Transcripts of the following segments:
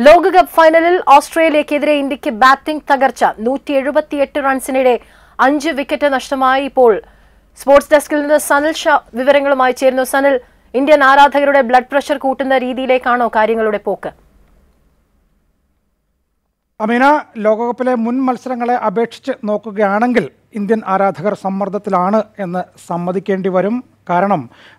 ലോകകപ്പ് ഫൈനലിൽ ഓസ്ട്രേലിയക്കെതിരെ ഇന്ത്യക്ക് ബാറ്റിംഗ് തകർച്ച 178 റൺസിനിടെ 5 വിക്കറ്റ് നഷ്ടമായി. ഇപ്പോൾ സ്പോർട്സ് ഡെസ്കിൽ നിന്ന് സനിൽ ഷാ വിവരങ്ങളുമായി ചേരുന്നു. സനിൽ, ഇന്ത്യൻ ആരാധകരുടെ ബ്ലഡ് പ്രഷർ കൂട്ടുന്ന രീതിയിലേക്കാണോ കാര്യങ്ങളുടെ പോക്ക്? അമീന, ലോകകപ്പിലെ മുൻ മത്സരങ്ങളെ അപേക്ഷിച്ച് നോക്കുകയാണെങ്കിൽ ഇന്ത്യൻ ആരാധകർ സമ്മർദ്ദത്തിലാണ് എന്ന് സമ്മതിക്കേണ്ടി വരും. കാരണം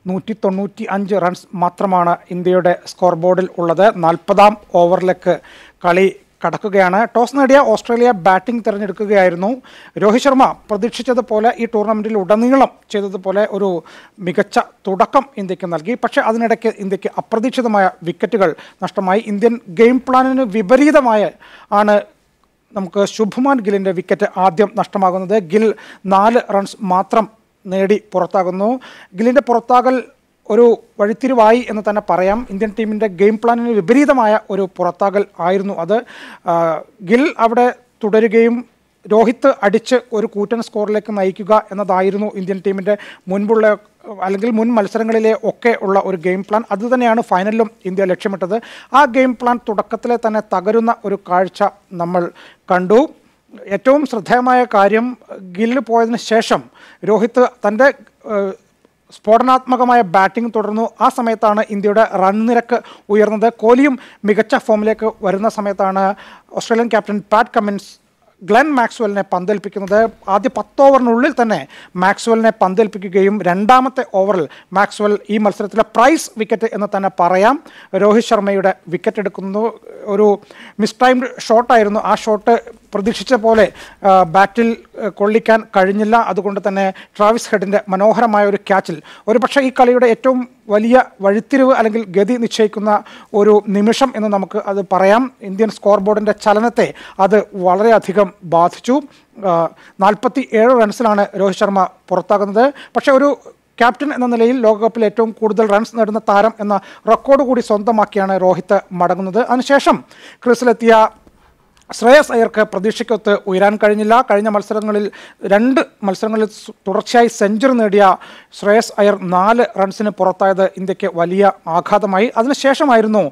195 റൺസ് മാത്രമാണ് ഇന്ത്യയുടെ സ്കോർ ബോർഡിൽ ഉള്ളത്. 40-ാം ഓവറിലേക്ക് കളി കടക്കുകയാണ്. ടോസ് നേടിയ ഓസ്ട്രേലിയ ബാറ്റിംഗ് തിരഞ്ഞെടുക്കുകയായിരുന്നു. രോഹിത് ശർമ്മ പ്രതീക്ഷിച്ചതുപോലെ ഈ ടൂർണമെൻറ്റിൽ ഉടനീളം ചെയ്തതുപോലെ ഒരു മികച്ച തുടക്കം ഇന്ത്യക്ക് നൽകി. പക്ഷേ അതിനിടയ്ക്ക് ഇന്ത്യക്ക് അപ്രതീക്ഷിതമായ വിക്കറ്റുകൾ നഷ്ടമായി. ഇന്ത്യൻ ഗെയിം പ്ലാനിന് വിപരീതമായ ആണ് നമുക്ക് ശുഭ്മാൻ ഗില്ലിൻ്റെ വിക്കറ്റ് ആദ്യം നഷ്ടമാകുന്നത്. ഗിൽ 4 റൺസ് മാത്രം നേടി പുറത്താകുന്നു. ഗില്ലിൻ്റെ പുറത്താകൽ ഒരു വഴിത്തിരിവായി എന്ന് തന്നെ പറയാം. ഇന്ത്യൻ ടീമിൻ്റെ ഗെയിം പ്ലാനിന് വിപരീതമായ ഒരു പുറത്താകൽ ആയിരുന്നു അത്. ഗിൽ അവിടെ തുടരുകയും രോഹിത് അടിച്ച് ഒരു കൂറ്റൻ സ്കോറിലേക്ക് നയിക്കുക എന്നതായിരുന്നു ഇന്ത്യൻ ടീമിൻ്റെ മുൻപുള്ള അല്ലെങ്കിൽ മുൻ മത്സരങ്ങളിലെ ഒക്കെ ഉള്ള ഒരു ഗെയിം പ്ലാൻ. അതുതന്നെയാണ് ഫൈനലിലും ഇന്ത്യ ലക്ഷ്യമിട്ടത്. ആ ഗെയിം പ്ലാൻ തുടക്കത്തിലെ തന്നെ തകരുന്ന ഒരു കാഴ്ച നമ്മൾ കണ്ടു. ഏറ്റവും ശ്രദ്ധേയമായ കാര്യം, ഗില്ല് പോയതിന് ശേഷം രോഹിത് തൻ്റെ സ്ഫോടനാത്മകമായ ബാറ്റിംഗ് തുടർന്നു. ആ സമയത്താണ് ഇന്ത്യയുടെ റൺ നിരക്ക് ഉയർന്നത്. കോഹ്ലിയും മികച്ച ഫോമിലേക്ക് വരുന്ന സമയത്താണ് Australian captain Pat Cummins Glenn മാക്സ്വെലിനെ പന്തേൽപ്പിക്കുന്നത്. ആദ്യ 10 ഓവറിനുള്ളിൽ തന്നെ മാക്സ്വെലിനെ പന്തേൽപ്പിക്കുകയും രണ്ടാമത്തെ ഓവറിൽ മാക്സ്വെൽ ഈ മത്സരത്തിലെ പ്രൈസ് വിക്കറ്റ് എന്ന് തന്നെ പറയാം രോഹിത് ശർമ്മയുടെ വിക്കറ്റ് എടുക്കുന്നു. ഒരു മിസ്ടൈംഡ് ഷോട്ടായിരുന്നു. ആ ഷോട്ട് പ്രതീക്ഷിച്ച പോലെ ബാറ്റിൽ കൊള്ളിക്കാൻ കഴിഞ്ഞില്ല. അതുകൊണ്ട് തന്നെ ട്രാവിസ് ഹെഡിൻ്റെ മനോഹരമായ ഒരു ക്യാച്ചിൽ ഒരുപക്ഷെ ഈ കളിയുടെ ഏറ്റവും വലിയ വഴിത്തിരിവ് അല്ലെങ്കിൽ ഗതി നിശ്ചയിക്കുന്ന ഒരു നിമിഷം എന്ന് നമുക്ക് അത് പറയാം. ഇന്ത്യൻ സ്കോർ ബോർഡിൻ്റെ ചലനത്തെ അത് വളരെയധികം ബാധിച്ചു. 47 റൺസിലാണ് രോഹിത് ശർമ്മ പുറത്താകുന്നത്. പക്ഷേ ഒരു ക്യാപ്റ്റൻ എന്ന നിലയിൽ ലോകകപ്പിൽ ഏറ്റവും കൂടുതൽ റൺസ് നേടുന്ന താരം എന്ന റെക്കോർഡ് കൂടി സ്വന്തമാക്കിയാണ് രോഹിത് മടങ്ങുന്നത്. അതിനുശേഷം ക്രീസിലെത്തിയ ശ്രേയസ് അയ്യർക്ക് പ്രതീക്ഷയ്ക്കൊത്ത് ഉയരാൻ കഴിഞ്ഞില്ല. കഴിഞ്ഞ മത്സരങ്ങളിൽ 2 മത്സരങ്ങളിൽ തുടർച്ചയായി സെഞ്ചുറി നേടിയ ശ്രേയസ് അയ്യർ 4 റൺസിന് പുറത്തായത് ഇന്ത്യക്ക് വലിയ ആഘാതമായി. അതിനുശേഷമായിരുന്നു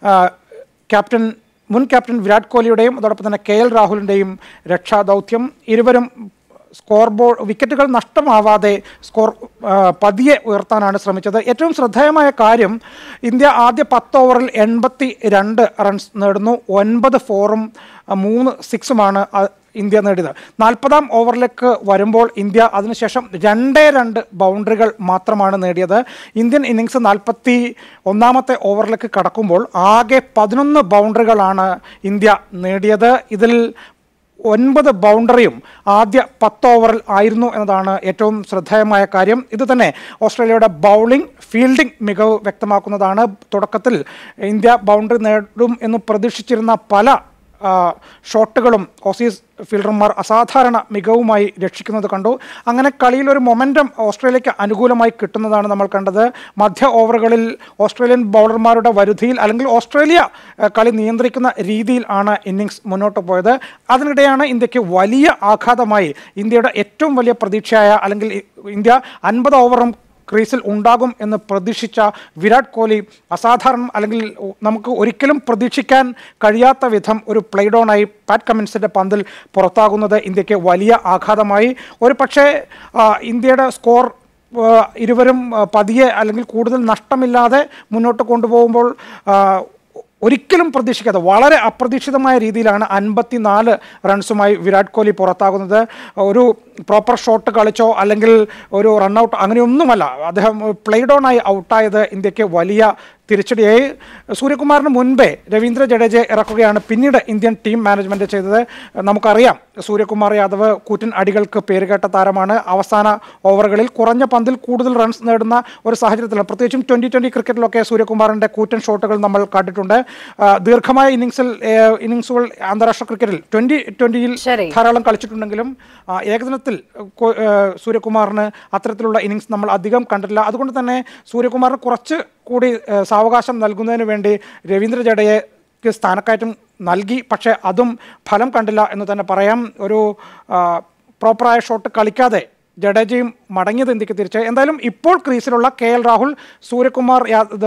മുൻ ക്യാപ്റ്റൻ വിരാട് കോഹ്ലിയുടെയും അതോടൊപ്പം തന്നെ KL രാഹുലിൻ്റെയും രക്ഷാദൗത്യം. ഇരുവരും സ്കോർ ബോർഡ് വിക്കറ്റുകൾ നഷ്ടമാവാതെ സ്കോർ പതിയെ ഉയർത്താനാണ് ശ്രമിച്ചത്. ഏറ്റവും ശ്രദ്ധേയമായ കാര്യം, ഇന്ത്യ ആദ്യ 10 ഓവറിൽ 82 റൺസ് നേടുന്നു. 9 4-ഉം 3 6-ഉമാണ് ഇന്ത്യ നേടിയത്. 40-ാം ഓവറിലേക്ക് വരുമ്പോൾ ഇന്ത്യ അതിനുശേഷം 2 ബൗണ്ടറികൾ മാത്രമാണ് നേടിയത്. ഇന്ത്യൻ ഇന്നിങ്സ് 41-ാമത്തെ ഓവറിലേക്ക് കടക്കുമ്പോൾ ആകെ 11 ബൗണ്ടറികളാണ് ഇന്ത്യ നേടിയത്. ഇതിൽ 9 ബൗണ്ടറിയും ആദ്യ 10 ഓവറിൽ ആയിരുന്നു എന്നതാണ് ഏറ്റവും ശ്രദ്ധേയമായ കാര്യം. ഇത് തന്നെ ഓസ്ട്രേലിയയുടെ ബൗളിംഗ് ഫീൽഡിംഗ് മികവ് വ്യക്തമാക്കുന്നതാണ്. തുടക്കത്തിൽ ഇന്ത്യ ബൗണ്ടറി നേടും എന്ന് പ്രതീക്ഷിച്ചിരുന്ന പല ഷോട്ടുകളും ഓസീസ് ഫീൽഡർമാർ അസാധാരണ മികവുമായി രക്ഷിക്കുന്നത് കണ്ടു. അങ്ങനെ കളിയിൽ ഒരു മൊമെൻറ്റം ഓസ്ട്രേലിയക്ക് അനുകൂലമായി കിട്ടുന്നതാണ് നമ്മൾ കണ്ടത്. മധ്യ ഓവറുകളിൽ ഓസ്ട്രേലിയൻ ബൗളർമാരുടെ വരുതിയിൽ അല്ലെങ്കിൽ ഓസ്ട്രേലിയ കളി നിയന്ത്രിക്കുന്ന രീതിയിൽ ആണ് ഇന്നിങ്സ് മുന്നോട്ട് പോയത്. അതിനിടെയാണ് ഇന്ത്യക്ക് വലിയ ആഘാതമായി ഇന്ത്യയുടെ ഏറ്റവും വലിയ പ്രതീക്ഷയായ അല്ലെങ്കിൽ ഇന്ത്യ 50 ഓവറും ക്രീസിൽ ഉണ്ടാകും എന്ന് പ്രതീക്ഷിച്ച വിരാട് കോഹ്ലി അസാധാരണം അല്ലെങ്കിൽ നമുക്ക് ഒരിക്കലും പ്രതീക്ഷിക്കാൻ കഴിയാത്ത വിധം ഒരു പ്ലേഡോണായി പാറ്റ് കമ്മിൻസിൻ്റെ പന്തിൽ പുറത്താകുന്നത് ഇന്ത്യക്ക് വലിയ ആഘാതമായി. ഒരു പക്ഷേ ഇന്ത്യയുടെ സ്കോർ ഇരുവരും പതിയെ അല്ലെങ്കിൽ കൂടുതൽ നഷ്ടമില്ലാതെ മുന്നോട്ട് കൊണ്ടുപോകുമ്പോൾ ഒരിക്കലും പ്രതീക്ഷിക്കാതെ വളരെ അപ്രതീക്ഷിതമായ രീതിയിലാണ് 54 റൺസുമായി വിരാട് കോഹ്ലി പുറത്താകുന്നത്. ഒരു പ്രോപ്പർ ഷോട്ട് കളിച്ചോ അല്ലെങ്കിൽ ഒരു റണ്ണൗട്ട് അങ്ങനെയൊന്നുമല്ല. അദ്ദേഹം പ്ലേഡ് ഓൺ ആയി ഔട്ടായത് ഇന്ത്യക്ക് വലിയ തിരിച്ചടിയായി. സൂര്യകുമാറിന് മുൻപേ രവീന്ദ്ര ജഡേജയെ ഇറക്കുകയാണ് പിന്നീട് ഇന്ത്യൻ ടീം മാനേജ്മെൻറ്റ് ചെയ്തത്. നമുക്കറിയാം സൂര്യകുമാർ യാദവ് കൂറ്റൻ അടികൾക്ക് പേരുകേട്ട താരമാണ്. അവസാന ഓവറുകളിൽ കുറഞ്ഞ പന്തിൽ കൂടുതൽ റൺസ് നേടുന്ന ഒരു സാഹചര്യത്തിലാണ്. പ്രത്യേകിച്ചും 2020 ക്രിക്കറ്റിലൊക്കെ സൂര്യകുമാറിൻ്റെ കൂറ്റൻ ഷോട്ടുകൾ നമ്മൾ കണ്ടിട്ടുണ്ട്. ദീർഘമായ ഇന്നിങ്സുകൾ അന്താരാഷ്ട്ര ക്രിക്കറ്റിൽ 2020-ൽ ധാരാളം കളിച്ചിട്ടുണ്ടെങ്കിലും ഏകദിനത്തിൽ സൂര്യകുമാറിന് അത്തരത്തിലുള്ള ഇന്നിങ്സ് നമ്മൾ അധികം കണ്ടിട്ടില്ല. അതുകൊണ്ട് തന്നെ സൂര്യകുമാറിന് കുറച്ച് കൂടി സാവകാശം നൽകുന്നതിന് വേണ്ടി രവീന്ദ്ര ജഡേജയ്ക്ക് സ്ഥാനക്കയറ്റം നൽകി. പക്ഷേ അതും ഫലം കണ്ടില്ല എന്ന് തന്നെ പറയാം. ഒരു പ്രോപ്പറായ ഷോട്ട് കളിക്കാതെ ജഡേജയും മടങ്ങിയത് ഇന്ത്യക്ക് തിരിച്ച്. എന്തായാലും ഇപ്പോൾ ക്രീസിലുള്ള KL രാഹുൽ, സൂര്യകുമാർ യാദവ്,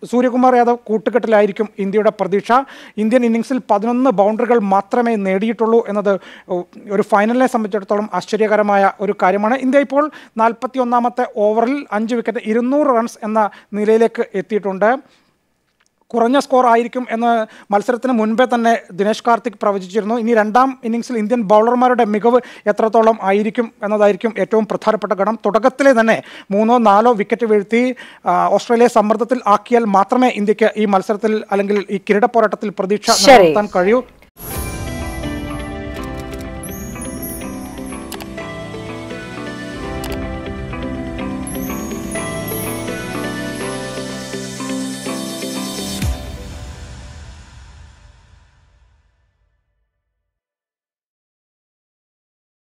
സൂര്യകുമാർ യാദവ് കൂട്ടുകെട്ടിലായിരിക്കും ഇന്ത്യയുടെ പ്രതീക്ഷ. ഇന്ത്യൻ ഇന്നിംഗ്സിൽ 11 ബൗണ്ടറികൾ മാത്രമേ നേടിയിട്ടുള്ളൂ എന്നത് ഒരു ഫൈനലിനെ സംബന്ധിച്ചിടത്തോളം ആശ്ചര്യകരമായ ഒരു കാര്യമാണ്. ഇന്ത്യ ഇപ്പോൾ 41ാമത്തെ ഓവറിൽ 5 വിക്കറ്റ് 200 റൺസ് എന്ന നിലയിലേക്ക് എത്തിയിട്ടുണ്ട്. കുറഞ്ഞ സ്കോർ ആയിരിക്കും എന്ന് മത്സരത്തിന് മുൻപേ തന്നെ ദിനേശ് കാർത്തിക് പ്രവചിച്ചിരുന്നു. ഇനി രണ്ടാം ഇന്നിംഗ്സിൽ ഇന്ത്യൻ ബൗളർമാരുടെ മികവ് എത്രത്തോളം ആയിരിക്കും എന്നതായിരിക്കും ഏറ്റവും പ്രധാനപ്പെട്ട ഘടകം. തുടക്കത്തിലെ തന്നെ 3-4 വിക്കറ്റ് വീഴ്ത്തി ഓസ്ട്രേലിയയെ സമ്മർദ്ദത്തിൽ ആക്കിയാൽ മാത്രമേ ഇന്ത്യക്ക് ഈ മത്സരത്തിൽ അല്ലെങ്കിൽ ഈ കിരീട പോരാട്ടത്തിൽ പ്രതീക്ഷ നിലനിർത്താൻ കഴിയൂ.